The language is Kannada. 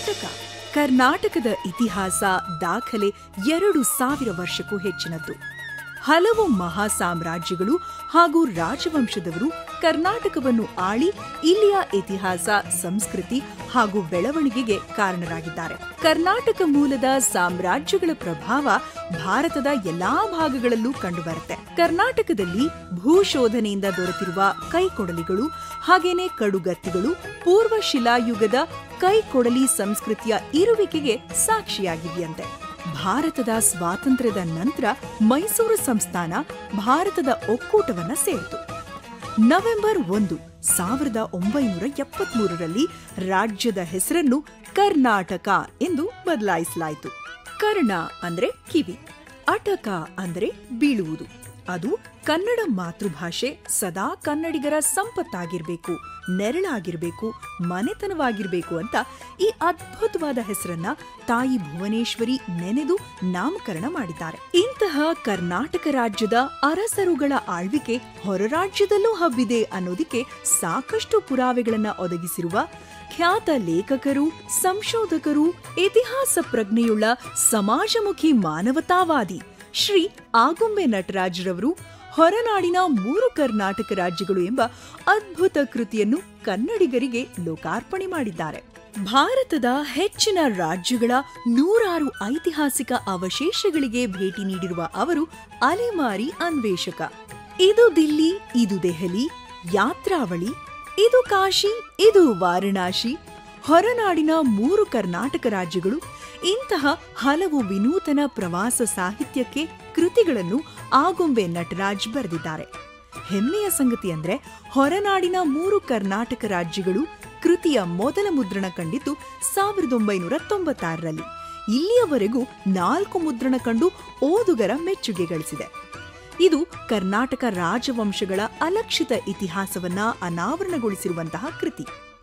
ಕರ್ನಾಟಕದ ಇತಿಹಾಸ ದಾಖಲೆ 2000 ವರ್ಷಕ್ಕೂ ಹೆಚ್ಚಿನದ್ದು. ಹಲವು ಮಹಾ ಸಾಮ್ರಾಜ್ಯಗಳು ಹಾಗೂ ರಾಜವಂಶದವರು ಕರ್ನಾಟಕವನ್ನು ಆಳಿ ಇಲ್ಲಿಯ ಇತಿಹಾಸ, ಸಂಸ್ಕೃತಿ ಹಾಗೂ ಬೆಳವಣಿಗೆಗೆ ಕಾರಣರಾಗಿದ್ದಾರೆ. ಕರ್ನಾಟಕ ಮೂಲದ ಸಾಮ್ರಾಜ್ಯಗಳ ಪ್ರಭಾವ ಭಾರತದ ಎಲ್ಲಾ ಭಾಗಗಳಲ್ಲೂ ಕಂಡುಬರುತ್ತೆ. ಕರ್ನಾಟಕದಲ್ಲಿ ಭೂಶೋಧನೆಯಿಂದ ದೊರೆತಿರುವ ಕೈಕೊಡಲಿಗಳು ಹಾಗೇನೆ ಕಡುಗತ್ತಿಗಳು ಪೂರ್ವ ಶಿಲಾಯುಗದ ಕೈಕೊಡಲಿ ಸಂಸ್ಕೃತಿಯ ಇರುವಿಕೆಗೆ ಸಾಕ್ಷಿಯಾಗಿವೆಯಂತೆ. ಭಾರತದ ಸ್ವಾತಂತ್ರ್ಯದ ನಂತರ ಮೈಸೂರು ಸಂಸ್ಥಾನ ಭಾರತದ ಒಕ್ಕೂಟವನ್ನ ಸೇರಿತು. ನವೆಂಬರ್ 1, 1973ರಲ್ಲಿ ರಾಜ್ಯದ ಹೆಸರನ್ನು ಕರ್ನಾಟಕ ಎಂದು ಬದಲಾಯಿಸಲಾಯಿತು. ಕರ್ಣ ಅಂದ್ರೆ ಕಿವಿ, ಅಟಕ ಅಂದ್ರೆ ಬೀಳುವುದು. ಅದು ಕನ್ನಡ ಮಾತೃಭಾಷೆ ಸದಾ ಕನ್ನಡಿಗರ ಸಂಪತ್ತಾಗಿರ್ಬೇಕು, ನೆರಳಾಗಿರ್ಬೇಕು, ಮನೆತನವಾಗಿರ್ಬೇಕು ಅಂತ ಈ ಅದ್ಭುತವಾದ ಹೆಸರನ್ನ ತಾಯಿ ಭುವನೇಶ್ವರಿ ನೆನೆದು ನಾಮಕರಣ ಮಾಡಿದ್ದಾರೆ. ಇಂತಹ ಕರ್ನಾಟಕ ರಾಜ್ಯದ ಅರಸರುಗಳ ಆಳ್ವಿಕೆ ಹೊರ ರಾಜ್ಯದಲ್ಲೂ ಹಬ್ಬಿದೆ ಅನ್ನೋದಕ್ಕೆ ಸಾಕಷ್ಟು ಪುರಾವೆಗಳನ್ನ ಒದಗಿಸಿರುವ ಖ್ಯಾತ ಲೇಖಕರು, ಸಂಶೋಧಕರು, ಇತಿಹಾಸ ಪ್ರಜ್ಞೆಯುಳ್ಳ ಸಮಾಜಮುಖಿ ಮಾನವತಾವಾದಿ ಶ್ರೀ ಆಗುಂಬೆ ನಟರಾಜರವರು ಹೊರನಾಡಿನ 3 ಕರ್ನಾಟಕ ರಾಜ್ಯಗಳು ಎಂಬ ಅದ್ಭುತ ಕೃತಿಯನ್ನು ಕನ್ನಡಿಗರಿಗೆ ಲೋಕಾರ್ಪಣೆ ಮಾಡಿದ್ದಾರೆ. ಭಾರತದ ಹೆಚ್ಚಿನ ರಾಜ್ಯಗಳ 100 ಐತಿಹಾಸಿಕ ಅವಶೇಷಗಳಿಗೆ ಭೇಟಿ ನೀಡಿರುವ ಅವರು ಅಲೆಮಾರಿ ಅನ್ವೇಷಕ. ಇದು ದಿಲ್ಲಿ, ಇದು ದೆಹಲಿ, ಯಾತ್ರಾವಳಿ, ಇದು ಕಾಶಿ, ಇದು ವಾರಣಾಸಿ, ಹೊರನಾಡಿನ 3 ಕರ್ನಾಟಕ ರಾಜ್ಯಗಳು ಇಂತಹ ಹಲವು ವಿನೂತನ ಪ್ರವಾಸ ಸಾಹಿತ್ಯಕ್ಕೆ ಕೃತಿಗಳನ್ನು ಆಗುಂಬೆ ನಟರಾಜ್ ಬರೆದಿದ್ದಾರೆ. ಹೆಮ್ಮೆಯ ಸಂಗತಿ ಅಂದ್ರೆ ಹೊರನಾಡಿನ 3 ಕರ್ನಾಟಕ ರಾಜ್ಯಗಳು ಕೃತಿಯ ಮೊದಲ ಮುದ್ರಣ ಕಂಡಿದ್ದು 1996ರಲ್ಲಿ. ಇಲ್ಲಿಯವರೆಗೂ 4 ಮುದ್ರಣ ಕಂಡು ಓದುಗರ ಮೆಚ್ಚುಗೆ ಗಳಿಸಿದೆ. ಇದು ಕರ್ನಾಟಕ ರಾಜವಂಶಗಳ ಅಲಕ್ಷಿತ ಇತಿಹಾಸವನ್ನ ಅನಾವರಣಗೊಳಿಸಿರುವಂತಹ ಕೃತಿ.